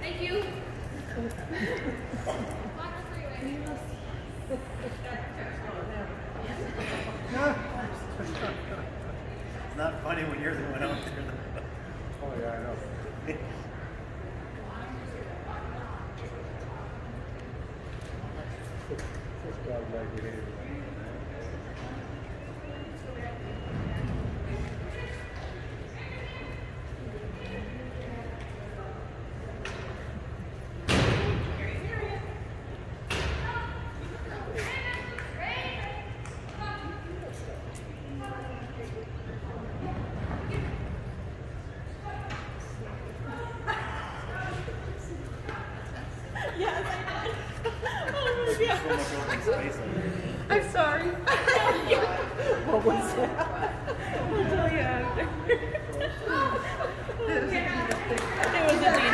Thank you. It's not funny when you're the one out there. Oh yeah, I know. This guy's like it is. Yes, I did. Oh my God. So much open space over here. I'm sorry. What was that? I'll tell you after. It was a